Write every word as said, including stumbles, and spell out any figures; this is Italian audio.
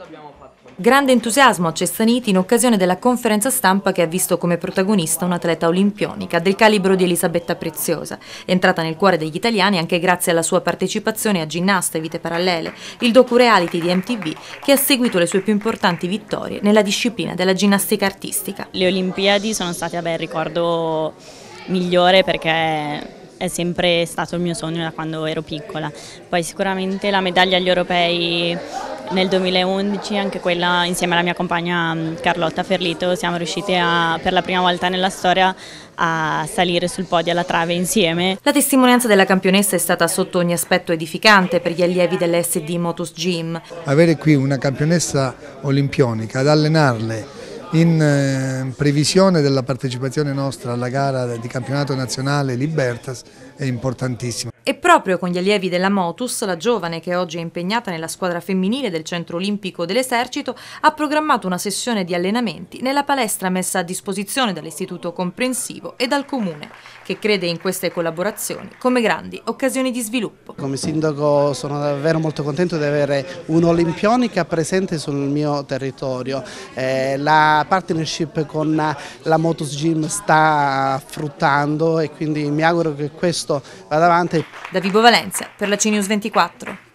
Grande entusiasmo a Cessaniti in occasione della conferenza stampa che ha visto come protagonista un'atleta olimpionica del calibro di Elisabetta Preziosa, entrata nel cuore degli italiani anche grazie alla sua partecipazione a Ginnasta e Vite Parallele, il docu-reality di M T V che ha seguito le sue più importanti vittorie nella disciplina della ginnastica artistica. Le Olimpiadi sono state vabbè, il ricordo migliore perché è sempre stato il mio sogno da quando ero piccola. Poi sicuramente la medaglia agli europei nel duemilaundici, anche quella insieme alla mia compagna Carlotta Ferlito, siamo riusciti a, per la prima volta nella storia a salire sul podio alla trave insieme. La testimonianza della campionessa è stata sotto ogni aspetto edificante per gli allievi dell'S D Motus Gym. Avere qui una campionessa olimpionica, ad allenarle in previsione della partecipazione nostra alla gara di campionato nazionale Libertas è importantissimo. E proprio con gli allievi della Motus, la giovane che oggi è impegnata nella squadra femminile del Centro Olimpico dell'Esercito ha programmato una sessione di allenamenti nella palestra messa a disposizione dall'Istituto Comprensivo e dal Comune, che crede in queste collaborazioni come grandi occasioni di sviluppo. Come sindaco sono davvero molto contento di avere un'olimpionica presente sul mio territorio. Eh, la partnership con la Motus Gym sta fruttando e quindi mi auguro che questo vada avanti. Da Vibo Valentia per la C News ventiquattro.